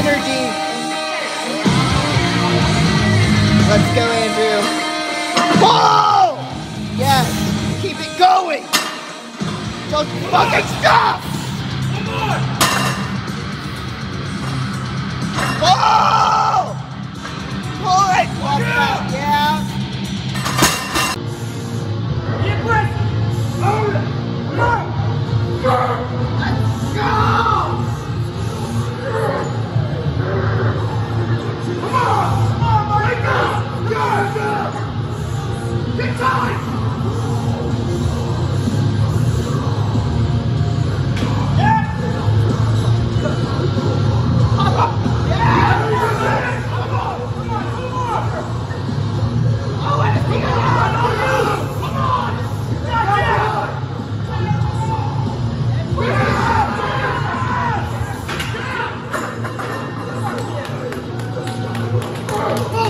energy. Let's go, Andrew. Whoa! Yes, keep it going. Don't fucking stop. Come on! Whoa! Pull it. Walk it out. Yeah. Get ready! Hold it! Go! Let's go! Come on! Come on, Mike! Go! Go! Go! Get time! Yeah! Yeah! Come on! Come on! Come on! Oh, and it's Come on! Come on!